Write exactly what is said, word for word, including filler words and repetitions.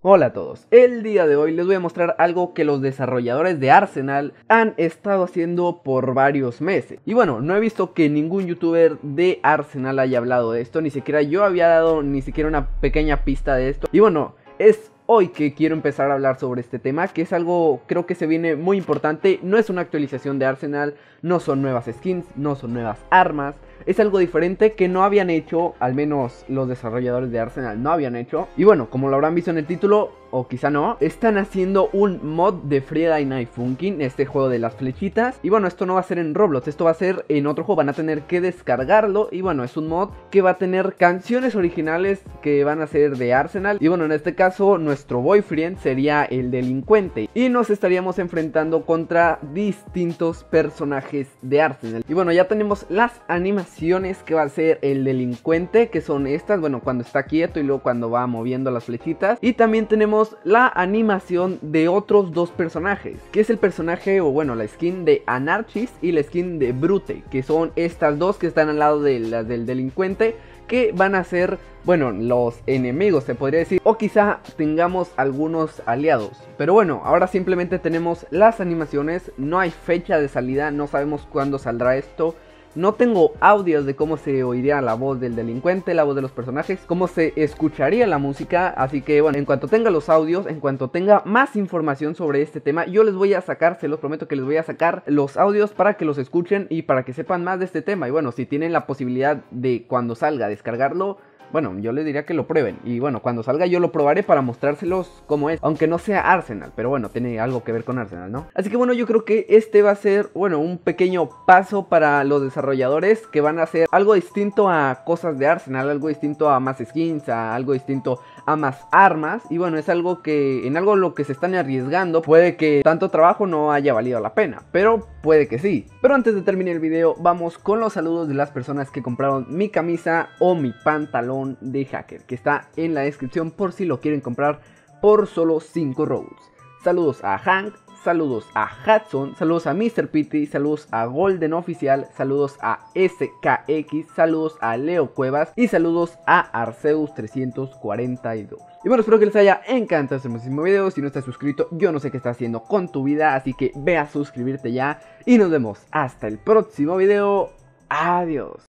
Hola a todos, el día de hoy les voy a mostrar algo que los desarrolladores de Arsenal han estado haciendo por varios meses. Y bueno, no he visto que ningún youtuber de Arsenal haya hablado de esto, ni siquiera yo había dado ni siquiera una pequeña pista de esto. Y bueno, es hoy que quiero empezar a hablar sobre este tema, que es algo creo que se viene muy importante. No es una actualización de Arsenal, no son nuevas skins, no son nuevas armas. Es algo diferente que no habían hecho, al menos los desarrolladores de Arsenal no habían hecho. Y bueno, como lo habrán visto en el título, o quizá no, están haciendo un mod de Friday Night Funkin', este juego de las flechitas. Y bueno, esto no va a ser en Roblox, esto va a ser en otro juego, van a tener que descargarlo. Y bueno, es un mod que va a tener canciones originales que van a ser de Arsenal. Y bueno, en este caso, nuestro boyfriend sería el delincuente. Y nos estaríamos enfrentando contra distintos personajes de Arsenal. Y bueno, ya tenemos las animaciones que va a ser el delincuente, que son estas, bueno, cuando está quieto y luego cuando va moviendo las flechitas. Y también tenemos la animación de otros dos personajes, que es el personaje, o bueno, la skin de Anarchist y la skin de Brute, que son estas dos que están al lado de las del delincuente, que van a ser, bueno, los enemigos se podría decir, o quizá tengamos algunos aliados. Pero bueno, ahora simplemente tenemos las animaciones, no hay fecha de salida, no sabemos cuándo saldrá esto. No tengo audios de cómo se oiría la voz del delincuente, la voz de los personajes, cómo se escucharía la música. Así que bueno, en cuanto tenga los audios, en cuanto tenga más información sobre este tema, yo les voy a sacar, se los prometo que les voy a sacar los audios para que los escuchen y para que sepan más de este tema. Y bueno, si tienen la posibilidad de cuando salga descargarlo, bueno, yo les diría que lo prueben. Y bueno, cuando salga yo lo probaré para mostrárselos cómo es. Aunque no sea Arsenal, pero bueno, tiene algo que ver con Arsenal, ¿no? Así que bueno, yo creo que este va a ser, bueno, un pequeño paso para los desarrolladores, que van a hacer algo distinto a cosas de Arsenal, algo distinto a más skins, a algo distinto a más armas. Y bueno, es algo que, en algo lo que se están arriesgando. Puede que tanto trabajo no haya valido la pena, pero puede que sí. Pero antes de terminar el video, vamos con los saludos de las personas que compraron mi camisa o mi pantalón de hacker, que está en la descripción por si lo quieren comprar por solo cinco robux. Saludos a Hank, saludos a Hudson, saludos a mister Pity, saludos a Golden Oficial, saludos a S K X, saludos a Leo Cuevas y saludos a Arceus trescientos cuarenta y dos. Y bueno, espero que les haya encantado este próximo video. Si no estás suscrito, yo no sé qué estás haciendo con tu vida, así que ve a suscribirte ya y nos vemos hasta el próximo video. Adiós.